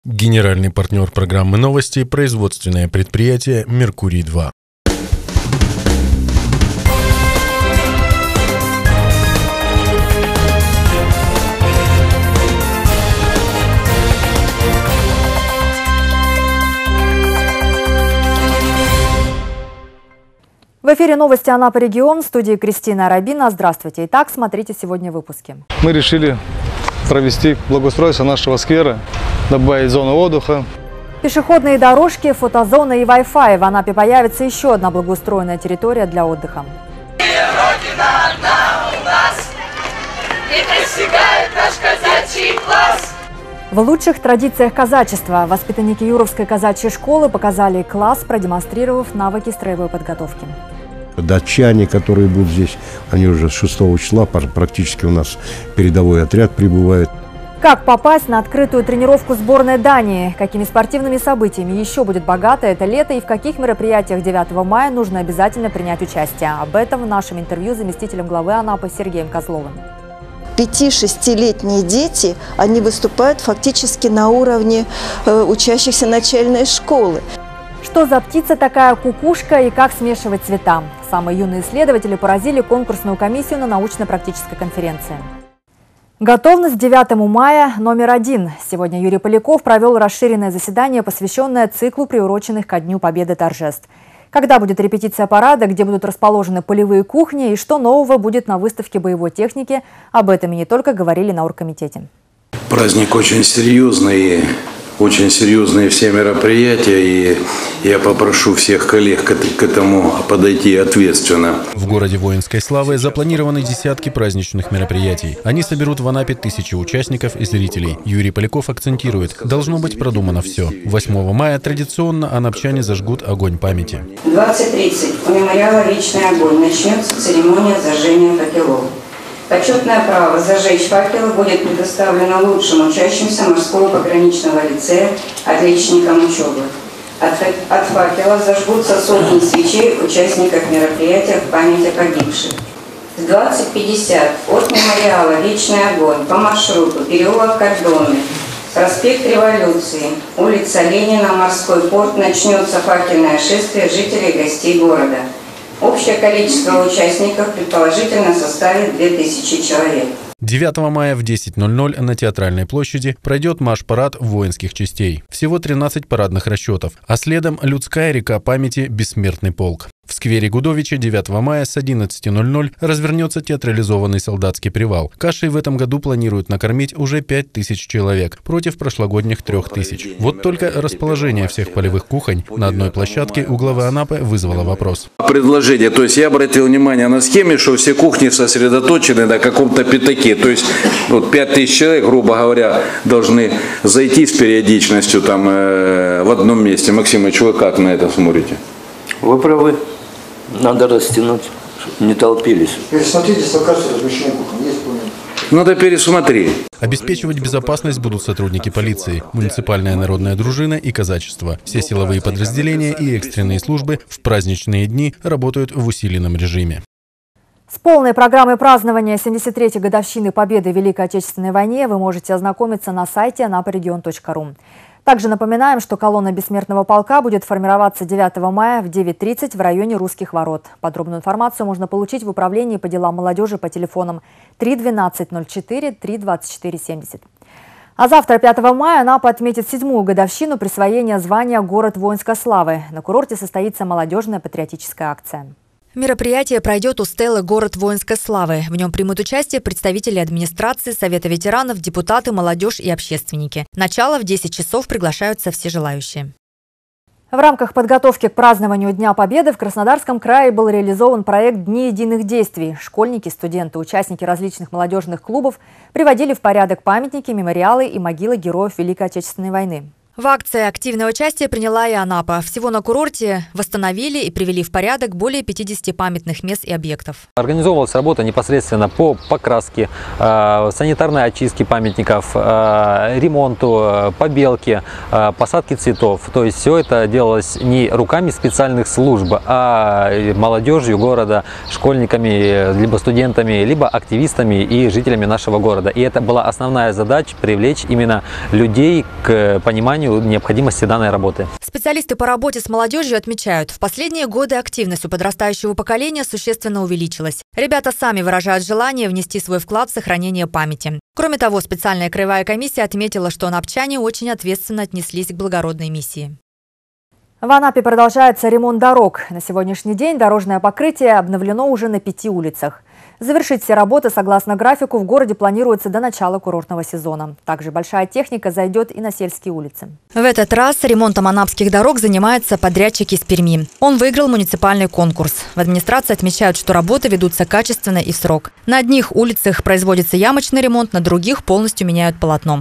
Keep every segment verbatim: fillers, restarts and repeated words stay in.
Генеральный партнер программы «Новости» – производственное предприятие «Меркурий-два». В эфире новости Анапа регион, в студии Кристина Арабина. Здравствуйте. Итак, смотрите сегодня в выпуске. Мы решили провести благоустройство нашего сквера, добавить зону отдыха. Пешеходные дорожки, фотозоны и Wi-Fi. В Анапе появится еще одна благоустроенная территория для отдыха. Родина одна у нас, не достигает наш казачий класс. В лучших традициях казачества воспитанники Юровской казачьей школы показали класс, продемонстрировав навыки строевой подготовки. Датчане, которые будут здесь, они уже с шестого числа, практически у нас передовой отряд прибывает. Как попасть на открытую тренировку сборной Дании? Какими спортивными событиями еще будет богато это лето и в каких мероприятиях девятого мая нужно обязательно принять участие? Об этом в нашем интервью с заместителем главы Анапы Сергеем Козловым. пяти-шестилетние дети, они выступают фактически на уровне э, учащихся начальной школы. Что за птица такая кукушка и как смешивать цвета? Самые юные исследователи поразили конкурсную комиссию на научно-практической конференции. Готовность к девятому мая номер один. Сегодня Юрий Поляков провел расширенное заседание, посвященное циклу приуроченных ко Дню Победы торжеств. Когда будет репетиция парада, где будут расположены полевые кухни и что нового будет на выставке боевой техники, об этом и не только говорили на оргкомитете. Праздник очень серьезный, очень серьезные все мероприятия, и я попрошу всех коллег к этому подойти ответственно. В городе воинской славы запланированы десятки праздничных мероприятий. Они соберут в Анапе тысячи участников и зрителей. Юрий Поляков акцентирует, должно быть продумано все. восьмого мая традиционно анапчане зажгут огонь памяти. В двадцать тридцать у мемориала «Вечный огонь» начнется церемония зажжения факелов. Почетное право зажечь факелы будет предоставлено лучшим учащимся морского пограничного лицея, отличникам учебы. От, от факела зажгутся сотни свечей участников мероприятия в память о погибших. В двадцать пятьдесят от мемориала «Вечный огонь» по маршруту переулок Кордонный, проспект Революции, улица Ленина, морской порт начнется факельное шествие жителей и гостей города. Общее количество участников предположительно составит две тысячи человек. девятого мая в десять ноль ноль на Театральной площади пройдет марш-парад воинских частей. Всего тринадцать парадных расчетов, а следом людская река памяти «Бессмертный полк». В сквере Гудовича девятого мая с одиннадцати ноль ноль развернется театрализованный солдатский привал. Кашей в этом году планируют накормить уже пять тысяч человек, против прошлогодних трех тысяч. Вот только расположение всех полевых кухонь на одной площадке у главы Анапы вызвало вопрос. Предложение, то есть я обратил внимание на схеме, что все кухни сосредоточены на каком-то пятаке. То есть вот пять тысяч человек, грубо говоря, должны зайти с периодичностью там э, в одном месте. Максимыч, вы как на это смотрите? Вы правы. Надо растянуть, чтобы не толпились. Пересмотрите локацию размещения кухни. Есть план. Надо пересмотреть. Обеспечивать безопасность будут сотрудники полиции, муниципальная народная дружина и казачество. Все силовые подразделения и экстренные службы в праздничные дни работают в усиленном режиме. С полной программой празднования семьдесят третьей годовщины Победы в Великой Отечественной войне вы можете ознакомиться на сайте анапарегион точка ру. Также напоминаем, что колонна Бессмертного полка будет формироваться девятого мая в девять тридцать в районе Русских ворот. Подробную информацию можно получить в управлении по делам молодежи по телефонам три двенадцать ноль четыре, три двадцать четыре семьдесят. А завтра, пятого мая, Анапа отметит седьмую годовщину присвоения звания «Город воинской славы». На курорте состоится молодежная патриотическая акция. Мероприятие пройдет у стелы «Город воинской славы». В нем примут участие представители администрации, Совета ветеранов, депутаты, молодежь и общественники. Начало в десять часов, приглашаются все желающие. В рамках подготовки к празднованию Дня Победы в Краснодарском крае был реализован проект «Дни единых действий». Школьники, студенты, участники различных молодежных клубов приводили в порядок памятники, мемориалы и могилы героев Великой Отечественной войны. В акции активное участие приняла и Анапа. Всего на курорте восстановили и привели в порядок более пятидесяти памятных мест и объектов. Организовывалась работа непосредственно по покраске, э, санитарной очистке памятников, э, ремонту, побелке, э, посадке цветов. То есть все это делалось не руками специальных служб, а молодежью города, школьниками, либо студентами, либо активистами и жителями нашего города. И это была основная задача — привлечь именно людей к пониманию необходимости данной работы. Специалисты по работе с молодежью отмечают, в последние годы активность у подрастающего поколения существенно увеличилась. Ребята сами выражают желание внести свой вклад в сохранение памяти. Кроме того, специальная краевая комиссия отметила, что анапчане очень ответственно отнеслись к благородной миссии. В Анапе продолжается ремонт дорог. На сегодняшний день дорожное покрытие обновлено уже на пяти улицах. Завершить все работы согласно графику в городе планируется до начала курортного сезона. Также большая техника зайдет и на сельские улицы. В этот раз ремонтом анапских дорог занимается подрядчик из Перми. Он выиграл муниципальный конкурс. В администрации отмечают, что работы ведутся качественно и в срок. На одних улицах производится ямочный ремонт, на других полностью меняют полотно.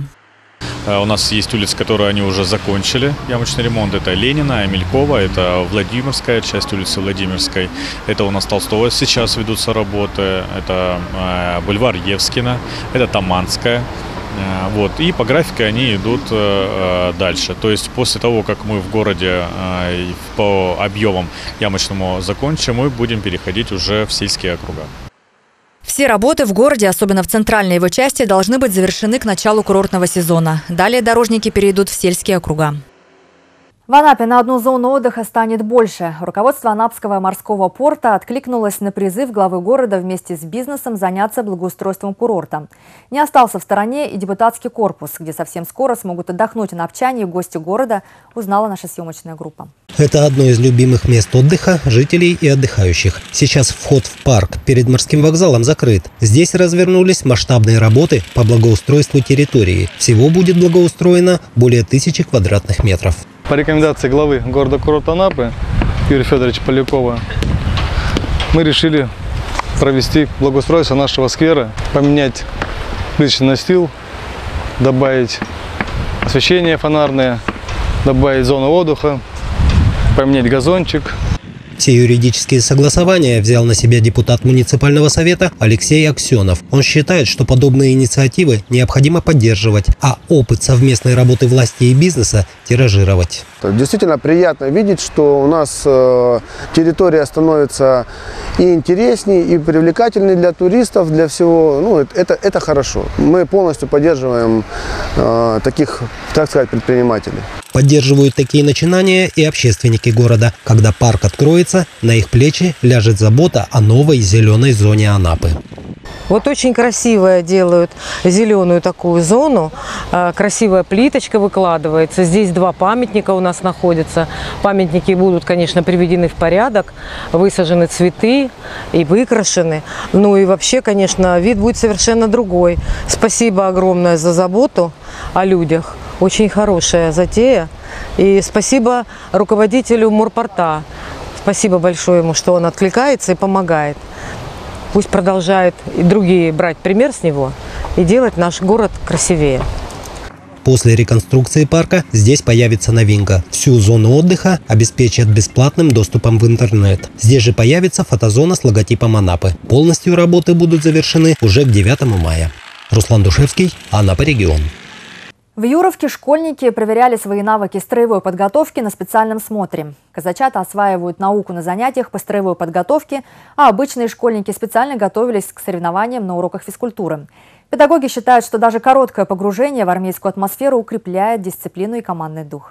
У нас есть улицы, которые они уже закончили ямочный ремонт. Это Ленина, Амелькова, это Владимирская, часть улицы Владимирской. Это у нас Толстого сейчас ведутся работы. Это э, бульвар Евскина, это Таманская. Э, вот. И по графике они идут э, дальше. То есть после того, как мы в городе э, по объемам ямочному закончим, мы будем переходить уже в сельские округа. Все работы в городе, особенно в центральной его части, должны быть завершены к началу курортного сезона. Далее дорожники перейдут в сельские округа. В Анапе на одну зону отдыха станет больше. Руководство Анапского морского порта откликнулось на призыв главы города вместе с бизнесом заняться благоустройством курорта. Не остался в стороне и депутатский корпус, где совсем скоро смогут отдохнуть анапчане и гости города, узнала наша съемочная группа. Это одно из любимых мест отдыха жителей и отдыхающих. Сейчас вход в парк перед морским вокзалом закрыт. Здесь развернулись масштабные работы по благоустройству территории. Всего будет благоустроено более тысячи квадратных метров. По рекомендации главы города-курорта Анапы Юрия Федоровича Полякова мы решили провести благоустройство нашего сквера, поменять плиточный настил, добавить освещение фонарное, добавить зону отдыха, поменять газончик. Все юридические согласования взял на себя депутат муниципального совета Алексей Аксенов. Он считает, что подобные инициативы необходимо поддерживать, а опыт совместной работы власти и бизнеса тиражировать. Действительно приятно видеть, что у нас территория становится и интереснее, и привлекательнее для туристов, для всего. Ну, это, это хорошо. Мы полностью поддерживаем э, таких, так сказать, предпринимателей. Поддерживают такие начинания и общественники города. Когда парк откроется, на их плечи ляжет забота о новой зеленой зоне Анапы. Вот очень красивая делают зеленую такую зону, красивая плиточка выкладывается. Здесь два памятника у нас находятся. Памятники будут, конечно, приведены в порядок, высажены цветы и выкрашены. Ну и вообще, конечно, вид будет совершенно другой. Спасибо огромное за заботу о людях. Очень хорошая затея. И спасибо руководителю морпорта. Спасибо большое ему, что он откликается и помогает. Пусть продолжают и другие брать пример с него и делать наш город красивее. После реконструкции парка здесь появится новинка. Всю зону отдыха обеспечат бесплатным доступом в интернет. Здесь же появится фотозона с логотипом Анапы. Полностью работы будут завершены уже к девятому мая. Руслан Душевский, Анапа регион. В Юровке школьники проверяли свои навыки строевой подготовки на специальном смотре. Казачата осваивают науку на занятиях по строевой подготовке, а обычные школьники специально готовились к соревнованиям на уроках физкультуры. Педагоги считают, что даже короткое погружение в армейскую атмосферу укрепляет дисциплину и командный дух.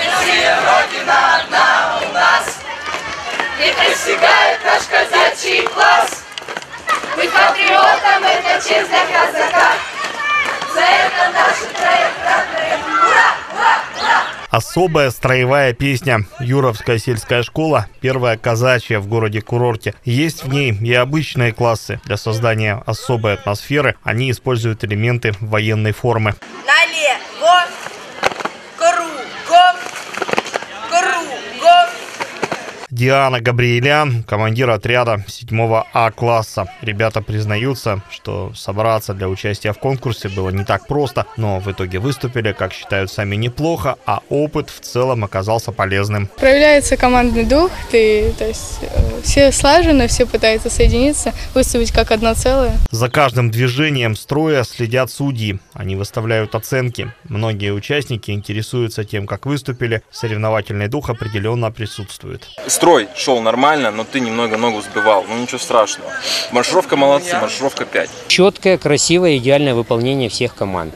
Родина одна у нас, не присягает наш казачий класс. Быть патриотом — это честь для казака. За это наши троекратные ура, ура, ура! Особая строевая песня «Юровская сельская школа», первая казачья в городе-курорте. Есть в ней и обычные классы. Для создания особой атмосферы они используют элементы военной формы. Налево, кругом, кругом. Диана Габриэлян, командир отряда седьмого А класса. Ребята признаются, что собраться для участия в конкурсе было не так просто, но в итоге выступили, как считают сами, неплохо, а опыт в целом оказался полезным. Проявляется командный дух, ты, то есть все слажены, все пытаются соединиться, выступить как одно целое. За каждым движением строя следят судьи. Они выставляют оценки. Многие участники интересуются тем, как выступили. Соревновательный дух определенно присутствует. Строй шел нормально, но ты немного ногу сбивал. Ну ничего страшного. Маршировка молодцы, маршировка пять. Четкое, красивое, идеальное выполнение всех команд.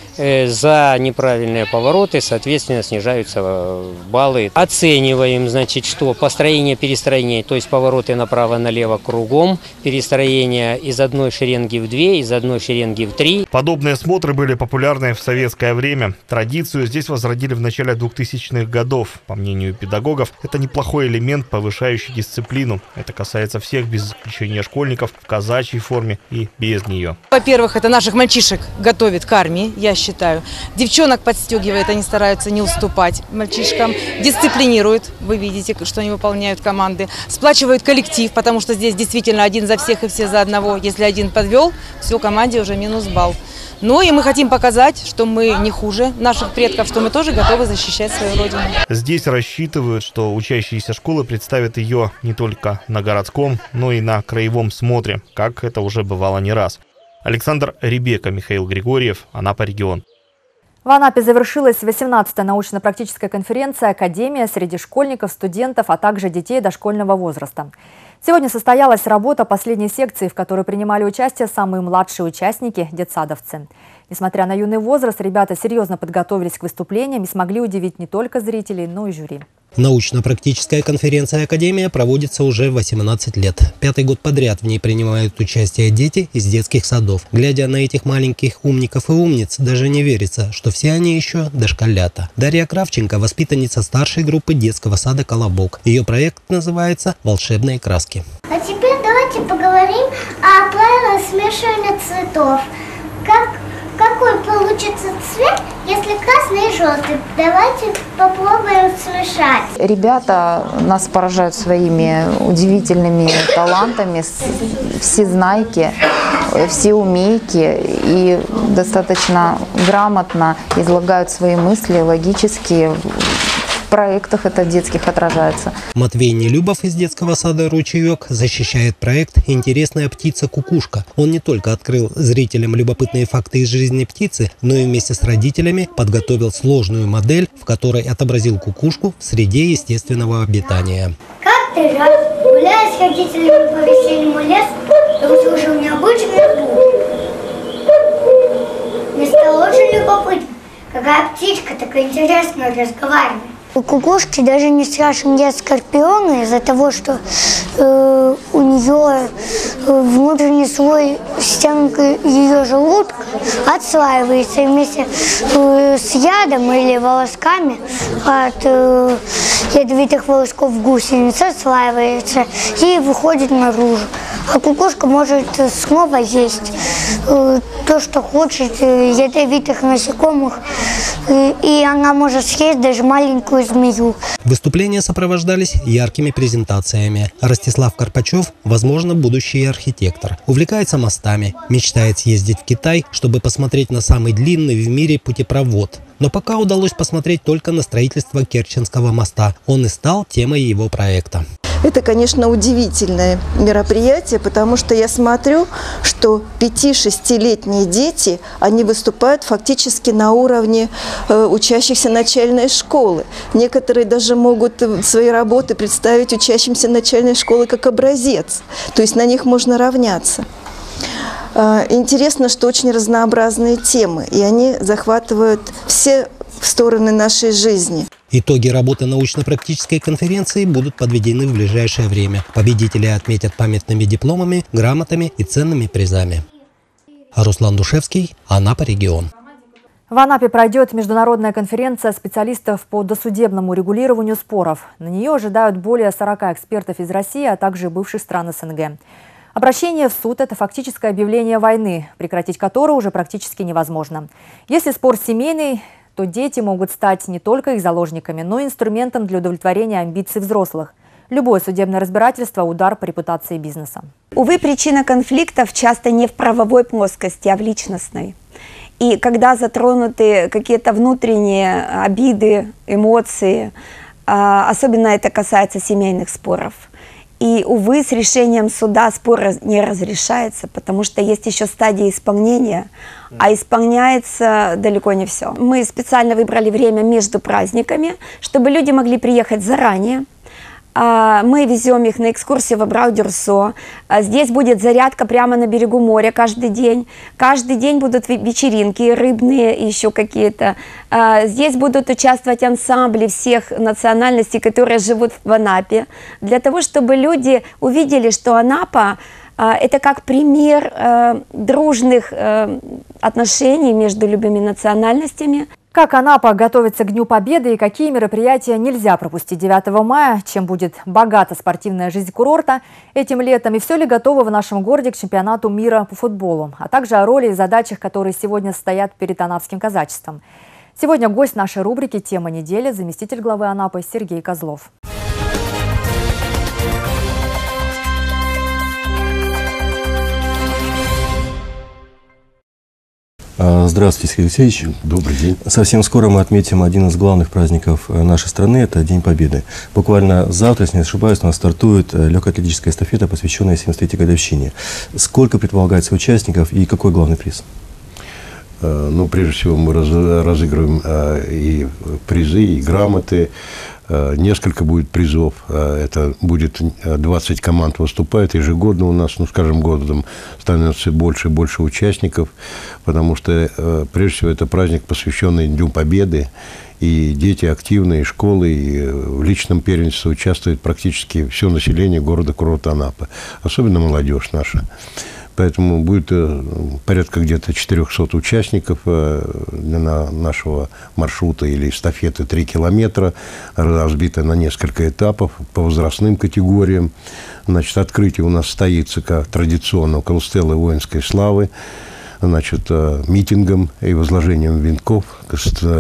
За неправильные повороты, соответственно, снижаются баллы. Оцениваем, значит, что построение, перестроение, то есть повороты направо-налево кругом, перестроение из одной шеренги в две, из одной шеренги в три. Подобные смотры были популярны в советское время. Традицию здесь возродили в начале двухтысячных годов. По мнению педагогов, это неплохой элемент, повышающий дисциплину. Это касается всех, без исключения школьников, в казачьей форме и без нее. Во-первых, это наших мальчишек готовит к армии, я считаю. считаю. Девчонок подстегивает, они стараются не уступать мальчишкам, дисциплинируют, вы видите, что они выполняют команды, сплачивают коллектив, потому что здесь действительно один за всех и все за одного. Если один подвел, все, команде уже минус балл. Ну и мы хотим показать, что мы не хуже наших предков, что мы тоже готовы защищать свою родину. Здесь рассчитывают, что учащиеся школы представят ее не только на городском, но и на краевом смотре, как это уже бывало не раз. Александр Ребека, Михаил Григорьев, Анапа регион. В Анапе завершилась восемнадцатая научно-практическая конференция «Академия» среди школьников, студентов, а также детей дошкольного возраста. Сегодня состоялась работа последней секции, в которой принимали участие самые младшие участники – детсадовцы. Несмотря на юный возраст, ребята серьезно подготовились к выступлениям и смогли удивить не только зрителей, но и жюри. Научно-практическая конференция «Академия» проводится уже восемнадцать лет. Пятый год подряд в ней принимают участие дети из детских садов. Глядя на этих маленьких умников и умниц, даже не верится, что все они еще дошколята. Дарья Кравченко – воспитанница старшей группы детского сада «Колобок». Ее проект называется «Волшебные краски». А теперь давайте поговорим о правилах смешивания цветов. Как Какой получится цвет, если красный и желтый? Давайте попробуем смешать. Ребята нас поражают своими удивительными талантами, всезнайки, всеумейки и достаточно грамотно излагают свои мысли, логически. В проектах это детских отражается. Матвей Нелюбов из детского сада «Ручеек» защищает проект «Интересная птица-кукушка». Он не только открыл зрителям любопытные факты из жизни птицы, но и вместе с родителями подготовил сложную модель, в которой отобразил кукушку в среде естественного обитания. Как-то раз, гуляя с родителями по весеннему лесу, я услышал необычный звук. Мне стало очень любопытно, какая птичка такая интересная разговаривает. У кукушки даже не страшен яд скорпиона из-за того, что э, у нее внутренний слой стенки ее желудка отслаивается и вместе э, с ядом или волосками от э, ядовитых волосков гусениц отслаивается и выходит наружу. А кукушка может снова есть э, то, что хочет, э, ядовитых насекомых, э, и она может съесть даже маленькую змею. Выступления сопровождались яркими презентациями. Ростислав Карпачев, возможно, будущий архитектор. Увлекается мостами, мечтает съездить в Китай, чтобы посмотреть на самый длинный в мире путепровод. Но пока удалось посмотреть только на строительство Керченского моста. Он и стал темой его проекта. Это, конечно, удивительное мероприятие, потому что я смотрю, что пяти-шестилетние дети, они выступают фактически на уровне э, учащихся начальной школы. Некоторые даже могут свои работы представить учащимся начальной школы как образец, то есть на них можно равняться. Э, интересно, что очень разнообразные темы, и они захватывают все стороны нашей жизни. Итоги работы научно-практической конференции будут подведены в ближайшее время. Победители отметят памятными дипломами, грамотами и ценными призами. Руслан Душевский, Анапа регион. В Анапе пройдет международная конференция специалистов по досудебному регулированию споров. На нее ожидают более сорока экспертов из России, а также бывших стран СНГ. Обращение в суд – это фактическое объявление войны, прекратить которую уже практически невозможно. Если спор семейный, то дети могут стать не только их заложниками, но и инструментом для удовлетворения амбиций взрослых. Любое судебное разбирательство – удар по репутации бизнеса. Увы, причина конфликтов часто не в правовой плоскости, а в личностной. И когда затронуты какие-то внутренние обиды, эмоции, особенно это касается семейных споров. И, увы, с решением суда спор не разрешается, потому что есть еще стадия исполнения, а исполняется далеко не все. Мы специально выбрали время между праздниками, чтобы люди могли приехать заранее. Мы везем их на экскурсию в Абрау-Дюрсо. Здесь будет зарядка прямо на берегу моря каждый день. Каждый день будут вечеринки, рыбные и еще какие-то. Здесь будут участвовать ансамбли всех национальностей, которые живут в Анапе, для того, чтобы люди увидели, что Анапа – это как пример дружных отношений между любыми национальностями. Как Анапа готовится к Дню Победы и какие мероприятия нельзя пропустить девятого мая, чем будет богата спортивная жизнь курорта этим летом и все ли готово в нашем городе к чемпионату мира по футболу, а также о роли и задачах, которые сегодня стоят перед анапским казачеством. Сегодня гость нашей рубрики «Тема недели» заместитель главы Анапы Сергей Козлов. Здравствуйте, Сергей Алексеевич. Добрый день. Совсем скоро мы отметим один из главных праздников нашей страны – это День Победы. Буквально завтра, если не ошибаюсь, у нас стартует легкоатлетическая эстафета, посвященная семьдесят третьей годовщине. Сколько предполагается участников и какой главный приз? Ну, прежде всего, мы разыгрываем и призы, и грамоты. Несколько будет призов. Это будет двадцать команд выступает ежегодно у нас. Ну, с каждым годом становится больше и больше участников, потому что, прежде всего, это праздник, посвященный Дню Победы. И дети активные, и школы, и в личном первенстве участвует практически все население города-курорта Анапы. Особенно молодежь наша. Поэтому будет порядка где-то четырехсот участников на нашего маршрута или эстафеты три километра, разбиты на несколько этапов по возрастным категориям. Значит, открытие у нас состоится, как традиционно, около стелы воинской славы, значит, митингом и возложением венков к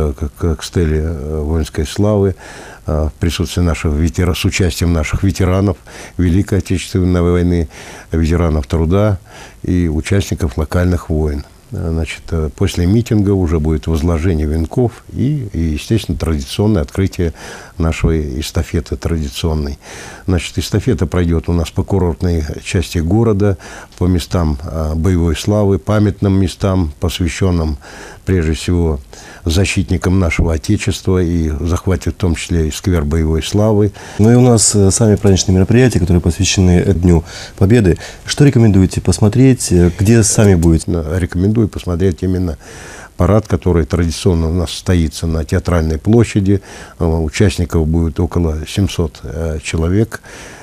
стеле воинской славы в присутствии наших ветеранов, с участием наших ветеранов Великой Отечественной войны, ветеранов труда и участников локальных войн. Значит, после митинга уже будет возложение венков и, и, естественно, традиционное открытие нашей эстафеты традиционной. Значит, эстафета пройдет у нас по курортной части города, по местам боевой славы, памятным местам, посвященным, прежде всего, защитникам нашего Отечества, и захватит в том числе и сквер боевой славы. Ну и у нас сами праздничные мероприятия, которые посвящены Дню Победы. Что рекомендуете посмотреть? Где сами будете? Рекомендую посмотреть именно парад, который традиционно у нас состоится на Театральной площади. Участников будет около семисот человек.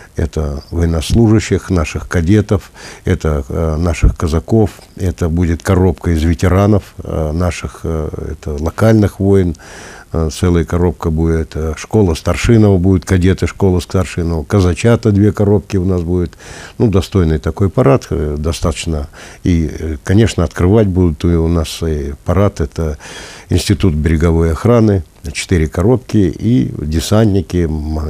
Это военнослужащих, наших кадетов, это э, наших казаков, это будет коробка из ветеранов э, наших э, это локальных войн, э, целая коробка будет, э, школа Старшинова будет, кадеты школы Старшинова, казачата две коробки у нас будет. Ну, достойный такой парад, э, достаточно. И, э, конечно, открывать будут и у нас и парад, это Институт береговой охраны, четыре коробки и десантники,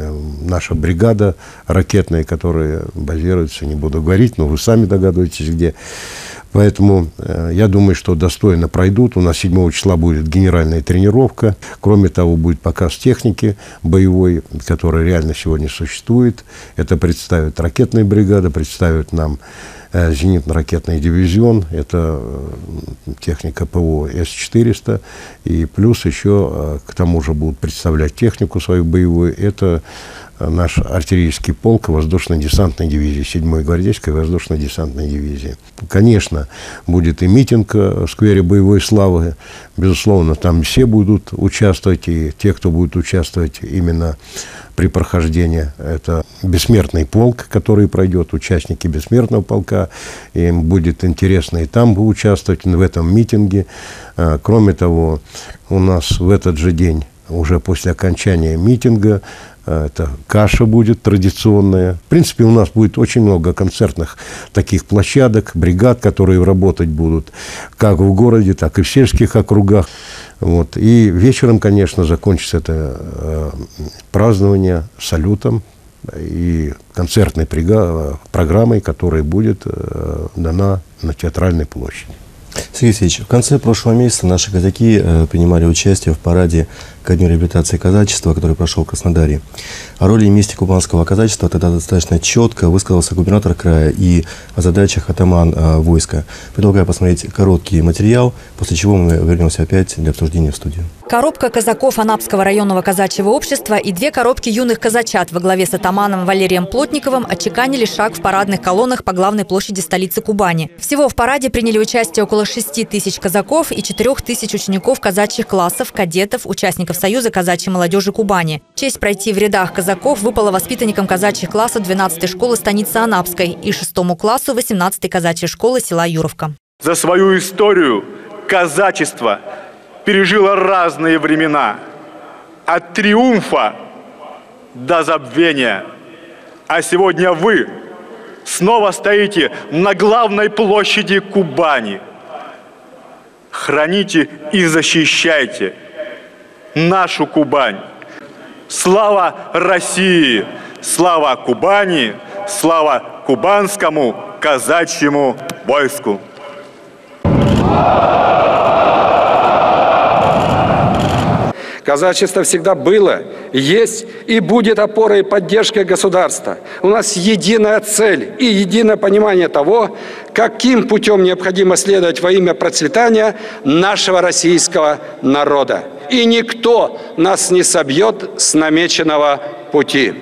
наша бригада ракетная, которая базируется, не буду говорить, но вы сами догадываетесь, где. Поэтому э, я думаю, что достойно пройдут. У нас седьмого числа будет генеральная тренировка. Кроме того, будет показ техники боевой, которая реально сегодня существует. Это представит ракетная бригада, представит нам э, зенитно-ракетный дивизион. Это э, техника ПВО С четыреста. И плюс еще э, к тому же будут представлять технику свою боевую. Это наш артиллерийский полк воздушно-десантной дивизии, седьмой гвардейской воздушно-десантной дивизии. Конечно, будет и митинг в сквере боевой славы. Безусловно, там все будут участвовать, и те, кто будет участвовать именно при прохождении, это бессмертный полк, который пройдет, участники бессмертного полка. Им будет интересно и там участвовать, в этом митинге. Кроме того, у нас в этот же день, уже после окончания митинга, это каша будет традиционная. В принципе, у нас будет очень много концертных таких площадок, бригад, которые работать будут как в городе, так и в сельских округах. Вот. И вечером, конечно, закончится это э, празднование салютом и концертной программой, которая будет дана на Театральной площади. Сергей Алексеевич, в конце прошлого месяца наши казаки э, принимали участие в параде ко дню реабилитации казачества, который прошел в Краснодаре. О роли и месте кубанского казачества тогда достаточно четко высказался губернатор края и о задачах атаман э, войска. Предлагаю посмотреть короткий материал, после чего мы вернемся опять для обсуждения в студию. Коробка казаков Анапского районного казачьего общества и две коробки юных казачат во главе с атаманом Валерием Плотниковым отчеканили шаг в парадных колоннах по главной площади столицы Кубани. Всего в параде приняли участие около шести тысяч казаков и четырёх тысяч учеников казачьих классов, кадетов, участников Союза казачьей молодежи Кубани. Честь пройти в рядах казаков выпала воспитанникам казачьих классов двенадцатой школы станицы Анапской и шестому классу восемнадцатой казачьей школы села Юровка. За свою историю казачество пережило разные времена. От триумфа до забвения. А сегодня вы снова стоите на главной площади Кубани. Храните и защищайте нашу Кубань. Слава России! Слава Кубани! Слава кубанскому казачьему войску! Казачество всегда было, есть и будет опорой и поддержкой государства. У нас единая цель и единое понимание того, каким путем необходимо следовать во имя процветания нашего российского народа. И никто нас не собьет с намеченного пути.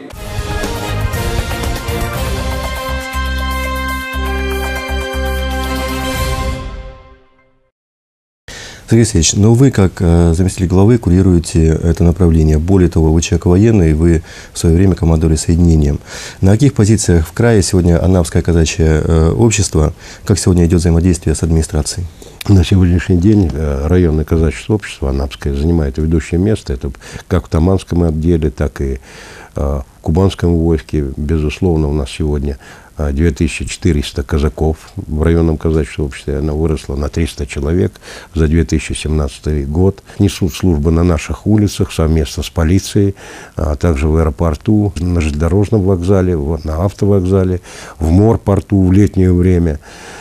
Сергей Алексеевич, но вы, как э, заместитель главы, курируете это направление. Более того, вы человек военный, вы в свое время командовали соединением. На каких позициях в крае сегодня Анапское казачье э, общество? Как сегодня идет взаимодействие с администрацией? На сегодняшний день районное казачье общество Анапское занимает ведущее место. Это как в Таманском отделе, так и в кубанском войске. Безусловно, у нас сегодня две тысячи четыреста казаков в районном казачьем обществе. Она выросла на триста человек за две тысячи семнадцатый год. Несут службы на наших улицах совместно с полицией, а также в аэропорту, на железнодорожном вокзале, на автовокзале, в морпорту в летнее время.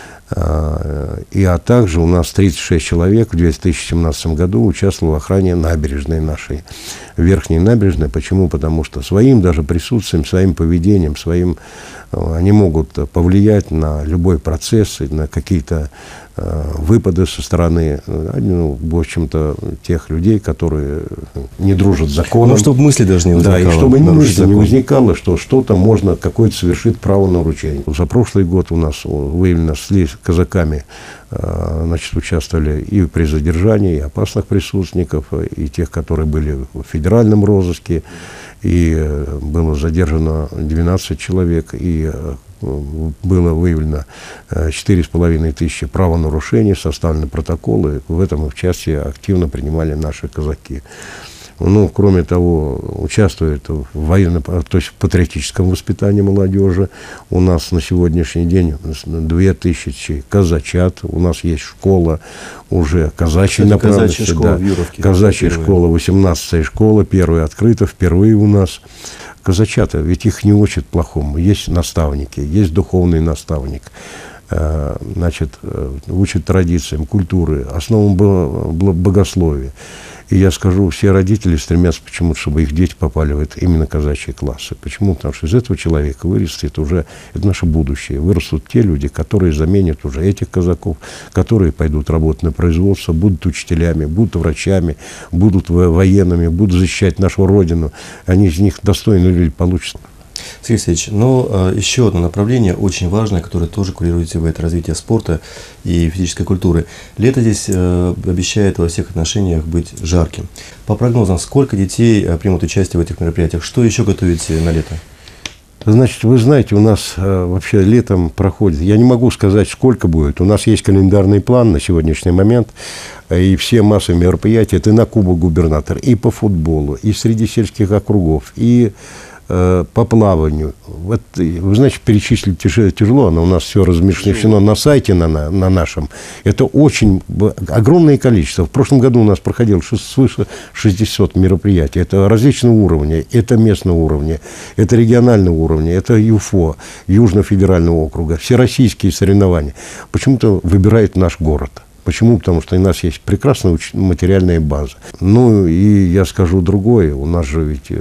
И, а также у нас тридцать шесть человек в две тысячи семнадцатом году участвовало в охране набережной нашей, верхней набережной. Почему? Потому что своим даже присутствием, своим поведением, своим они могут повлиять на любой процесс, на какие-то выпады со стороны, ну, в общем-то, тех людей, которые не дружат с законом. Ну, чтобы мысли даже не возникало. Да, и чтобы мысли не возникало, что что-то можно, какое-то совершить правонарушение. За прошлый год у нас выявлено с казаками, значит, участвовали и при задержании и опасных преступников, и тех, которые были в федеральном розыске, и было задержано двенадцать человек, и было выявлено четыре с половиной тысячи правонарушений, составлены протоколы. В этом участие активно принимали наши казаки. Ну, кроме того, участвует в военном, то есть в патриотическом воспитании молодежи. У нас на сегодняшний день две тысячи казачат. У нас есть школа уже казачьей направленности. Казачья школа да, в Юровке. Казачья школа, восемнадцатая школа, первая открыта впервые у нас. Казачата, ведь их не учат плохому. Есть наставники, есть духовный наставник. Значит, учат традициям, культуре, основам богословия. И я скажу, все родители стремятся почему-то, чтобы их дети попали в это, именно казачьи классы. Почему? Потому что из этого человека вырастет уже, это наше будущее, вырастут те люди, которые заменят уже этих казаков, которые пойдут работать на производство, будут учителями, будут врачами, будут военными, будут защищать нашу Родину. Они из них достойные люди получат. Сергей Алексеевич, но э, еще одно направление очень важное, которое тоже курируете вы, это развитие спорта и физической культуры. Лето здесь э, обещает во всех отношениях быть жарким. По прогнозам, сколько детей э, примут участие в этих мероприятиях? Что еще готовите на лето? Значит, вы знаете, у нас э, вообще летом проходит, я не могу сказать, сколько будет. У нас есть календарный план на сегодняшний момент. и все массовые мероприятия, это и на Кубок губернатора, и по футболу, и среди сельских округов, и э, по плаванию. Вот, вы знаете, перечислить тяжело, тяжело, но у нас все размещено на сайте на, на, на нашем. Это очень огромное количество. В прошлом году у нас проходило свыше шестисот мероприятий. Это различного уровня, это местного уровня, это регионального уровня, это ЮФО, Южно-федерального округа, всероссийские соревнования. Почему-то выбирает наш город. Почему? Потому что у нас есть прекрасная материальная база. Ну и я скажу другое. У нас же ведь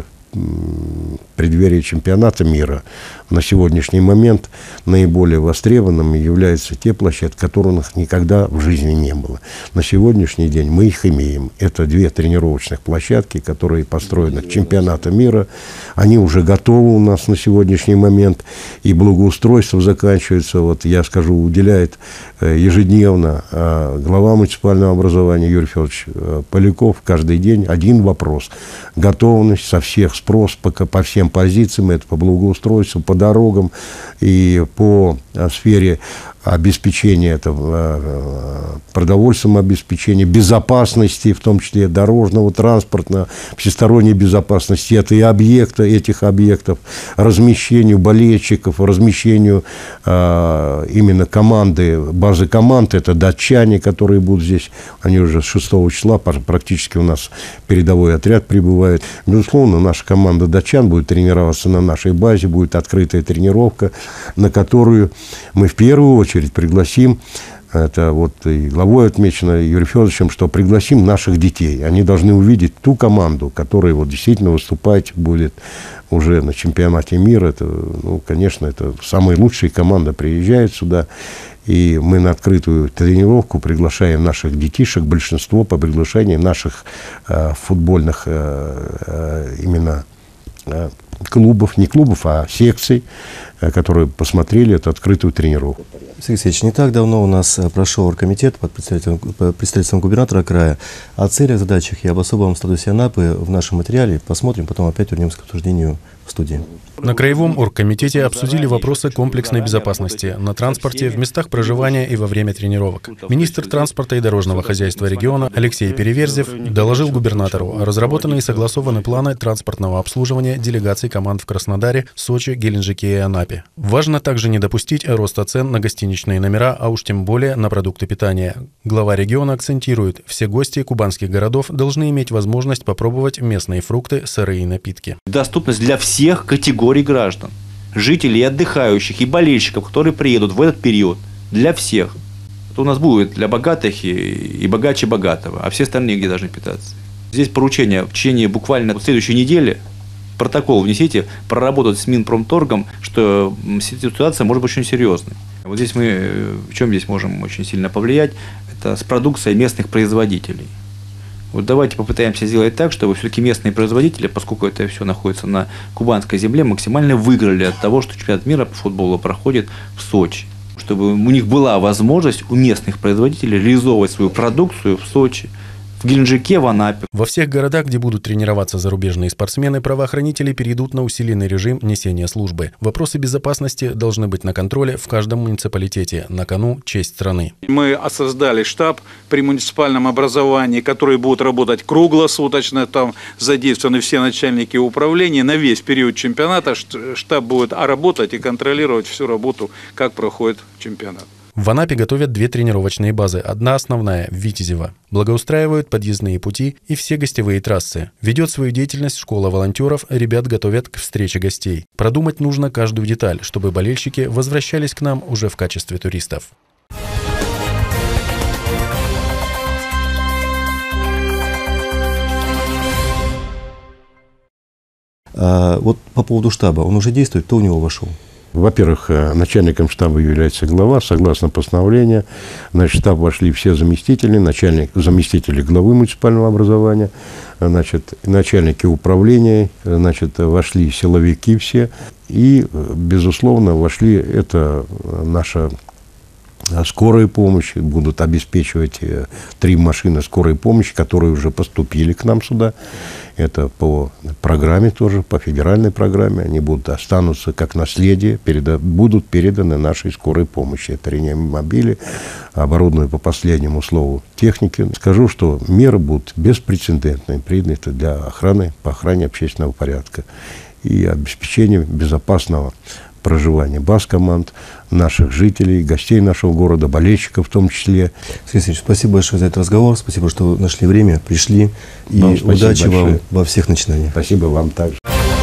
в преддверии чемпионата мира на сегодняшний момент наиболее востребованными являются те площадки, которых никогда в жизни не было. На сегодняшний день мы их имеем. Это две тренировочных площадки, которые построены к чемпионату мира. Они уже готовы у нас на сегодняшний момент. И благоустройство заканчивается, вот я скажу, уделяет ежедневно глава муниципального образования Юрий Федорович Поляков каждый день один вопрос. Готовность со всех, спрос по, по всем позициям, это по благоустройству, по дорогам и по сфере обеспечения, это продовольственного обеспечения, безопасности, в том числе дорожного, транспортного, всесторонней безопасности, это и объекта, этих объектов, размещению болельщиков, размещению а, именно команды, базы команд, это датчане, которые будут здесь, они уже с шестого числа практически у нас передовой отряд прибывает. Безусловно, наша команда датчан будет тренироваться на нашей базе, будет открытая тренировка, на которую мы в первую очередь пригласим, это вот и главой отмечено Юрием Федоровичем, что пригласим наших детей. Они должны увидеть ту команду, которая вот действительно выступать будет уже на чемпионате мира. Это, ну, конечно, это самая лучшая команда приезжает сюда. И мы на открытую тренировку приглашаем наших детишек, большинство по приглашению наших э, футбольных э, э, именно э, клубов, не клубов, а секций, э, которые посмотрели эту открытую тренировку. Сергей Алексеевич, не так давно у нас прошел оргкомитет под представительством, под представительством губернатора края. О целях, задачах и об особом статусе Анапы в нашем материале посмотрим, потом опять вернемся к обсуждению в студии. На краевом оргкомитете обсудили вопросы комплексной безопасности на транспорте, в местах проживания и во время тренировок. Министр транспорта и дорожного хозяйства региона Алексей Переверзев доложил губернатору разработанные и согласованы планы транспортного обслуживания делегаций команд в Краснодаре, Сочи, Геленджике и Анапе. Важно также не допустить роста цен на гостиничные номера, а уж тем более на продукты питания. Глава региона акцентирует, все гости кубанских городов должны иметь возможность попробовать местные фрукты, сыры и напитки. Доступность для всех категорий граждан, жителей, отдыхающих и болельщиков, которые приедут в этот период, для всех. Это у нас будет для богатых и, и богаче богатого, а все остальные где должны питаться. Здесь поручение в течение буквально следующей недели, протокол внесите, проработать с Минпромторгом, что ситуация может быть очень серьезной. Вот здесь мы, в чем здесь можем очень сильно повлиять, это с продукцией местных производителей. Вот давайте попытаемся сделать так, чтобы все-таки местные производители, поскольку это все находится на кубанской земле, максимально выиграли от того, что чемпионат мира по футболу проходит в Сочи. Чтобы у них была возможность у местных производителей реализовывать свою продукцию в Сочи, в Геленджике, в Анапе. Во всех городах, где будут тренироваться зарубежные спортсмены, правоохранители перейдут на усиленный режим несения службы. Вопросы безопасности должны быть на контроле в каждом муниципалитете. На кону честь страны. Мы создали штаб при муниципальном образовании, который будет работать круглосуточно. Там задействованы все начальники управления. На весь период чемпионата штаб будет работать и контролировать всю работу, как проходит чемпионат. В Анапе готовят две тренировочные базы. Одна основная – в Витязево. Благоустраивают подъездные пути и все гостевые трассы. Ведет свою деятельность школа волонтеров, ребят готовят к встрече гостей. Продумать нужно каждую деталь, чтобы болельщики возвращались к нам уже в качестве туристов. А вот по поводу штаба, он уже действует, кто в него вошел? Во-первых, начальником штаба является глава, согласно постановлению. Значит, в штаб вошли все заместители, начальник, заместители главы муниципального образования, значит, начальники управления, значит, вошли силовики все. И, безусловно, вошли, это наша скорой помощи, будут обеспечивать три машины скорой помощи, которые уже поступили к нам сюда. Это по программе тоже, по федеральной программе. Они будут останутся как наследие, переда, будут переданы нашей скорой помощи. Это реанимобили, оборудованные по последнему слову техники. Скажу, что меры будут беспрецедентные, приняты для охраны, по охране общественного порядка и обеспечения безопасного проживания баз-команд, наших жителей, гостей нашего города, болельщиков в том числе. Сергей Алексеевич, спасибо большое за этот разговор, спасибо, что вы нашли время, пришли, и вам удачи большое. Вам во всех начинаниях. Спасибо вам также.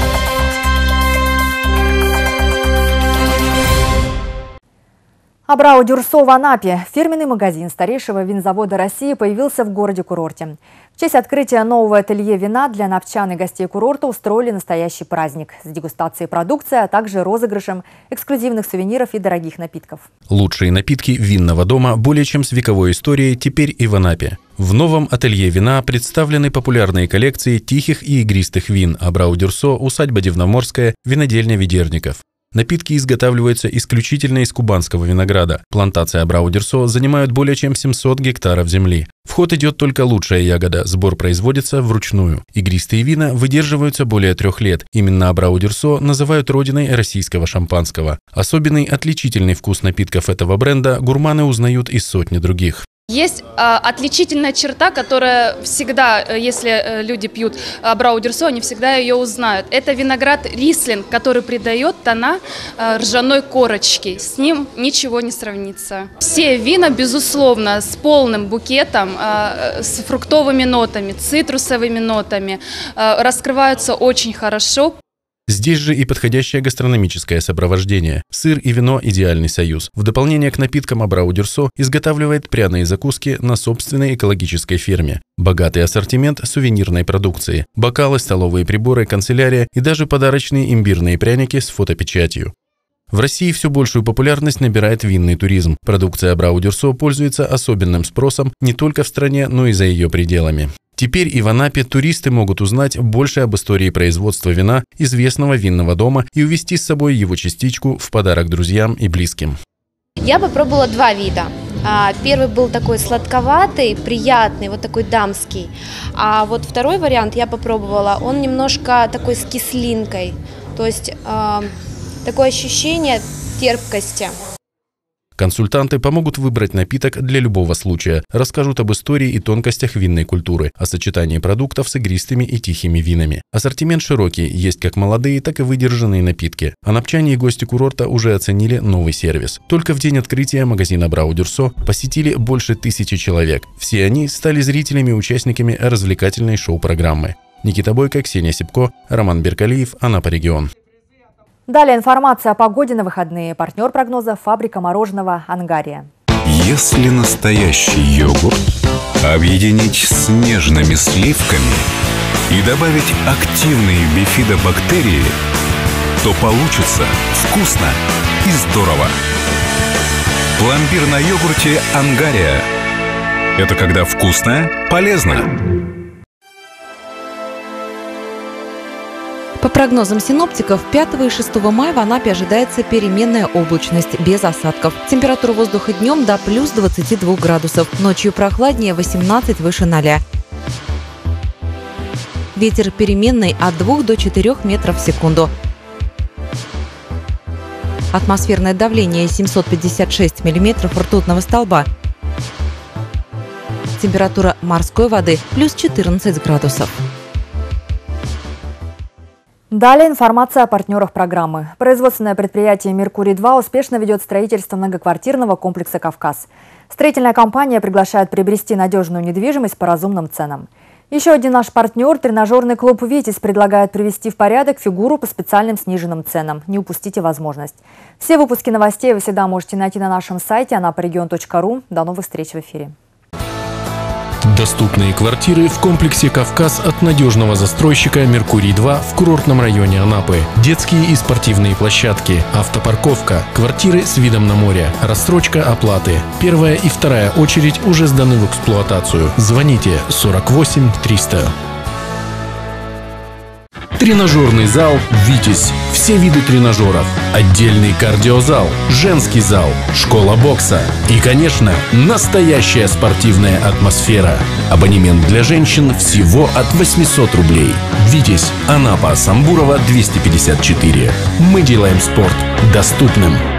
Абрау Дюрсо в Анапе. Фирменный магазин старейшего винзавода России появился в городе-курорте. В честь открытия нового ателье вина для анапчан и гостей курорта устроили настоящий праздник с дегустацией продукции, а также розыгрышем эксклюзивных сувениров и дорогих напитков. Лучшие напитки винного дома более чем с вековой историей теперь и в Анапе. В новом ателье вина представлены популярные коллекции тихих и игристых вин Абрау Дюрсо, усадьба Дивноморская, винодельня Ведерников. Напитки изготавливаются исключительно из кубанского винограда. Плантации Абрау Дюрсо занимают более чем семьсот гектаров земли. В ход идет только лучшая ягода, сбор производится вручную. Игристые вина выдерживаются более трех лет. Именно Абрау Дюрсо называют родиной российского шампанского. Особенный отличительный вкус напитков этого бренда гурманы узнают из сотни других. Есть э, отличительная черта, которая всегда, э, если э, люди пьют Абрау Дюрсо, они всегда ее узнают. Это виноград рислинг, который придает тона э, ржаной корочки. С ним ничего не сравнится. Все вина, безусловно, с полным букетом, э, с фруктовыми нотами, цитрусовыми нотами, э, раскрываются очень хорошо. Здесь же и подходящее гастрономическое сопровождение. Сыр и вино – идеальный союз. В дополнение к напиткам Абрау Дюрсо изготавливает пряные закуски на собственной экологической ферме. Богатый ассортимент сувенирной продукции. Бокалы, столовые приборы, канцелярия и даже подарочные имбирные пряники с фотопечатью. В России все большую популярность набирает винный туризм. Продукция Абрау Дюрсо пользуется особенным спросом не только в стране, но и за ее пределами. Теперь и в Анапе туристы могут узнать больше об истории производства вина известного винного дома и увезти с собой его частичку в подарок друзьям и близким. Я попробовала два вида. Первый был такой сладковатый, приятный, вот такой дамский. А вот второй вариант я попробовала, он немножко такой с кислинкой. То есть э, такое ощущение терпкости. Консультанты помогут выбрать напиток для любого случая, расскажут об истории и тонкостях винной культуры, о сочетании продуктов с игристыми и тихими винами. Ассортимент широкий, есть как молодые, так и выдержанные напитки. Анапчане и гости курорта уже оценили новый сервис. Только в день открытия магазина Абрау Дюрсо посетили больше тысячи человек. Все они стали зрителями и участниками развлекательной шоу-программы. Никита Бойко, Ксения Сипко, Роман Беркалиев, Анапа регион. Далее информация о погоде на выходные. Партнер прогноза – фабрика мороженого «Ангария». Если настоящий йогурт объединить с нежными сливками и добавить активные бифидобактерии, то получится вкусно и здорово. Пломбир на йогурте «Ангария». Это когда вкусно, полезно. По прогнозам синоптиков, пятого и шестого мая в Анапе ожидается переменная облачность без осадков. Температура воздуха днем до плюс двадцати двух градусов, ночью прохладнее восемнадцать выше ноля. Ветер переменный от двух до четырёх метров в секунду. Атмосферное давление семьсот пятьдесят шесть миллиметров ртутного столба. Температура морской воды плюс четырнадцать градусов. Далее информация о партнерах программы. Производственное предприятие «Меркурий-два» успешно ведет строительство многоквартирного комплекса «Кавказ». Строительная компания приглашает приобрести надежную недвижимость по разумным ценам. Еще один наш партнер – тренажерный клуб «Витязь» предлагает привести в порядок фигуру по специальным сниженным ценам. Не упустите возможность. Все выпуски новостей вы всегда можете найти на нашем сайте анапарегион точка ру. До новых встреч в эфире. Доступные квартиры в комплексе «Кавказ» от надежного застройщика «Меркурий-два» в курортном районе Анапы. Детские и спортивные площадки, автопарковка, квартиры с видом на море, рассрочка оплаты. Первая и вторая очередь уже сданы в эксплуатацию. Звоните сорок восемь триста. Тренажерный зал «Витязь». Все виды тренажеров. Отдельный кардиозал, женский зал, школа бокса. И, конечно, настоящая спортивная атмосфера. Абонемент для женщин всего от восьмисот рублей. «Витязь», Анапа, Самбурова, двести пятьдесят четыре. Мы делаем спорт доступным.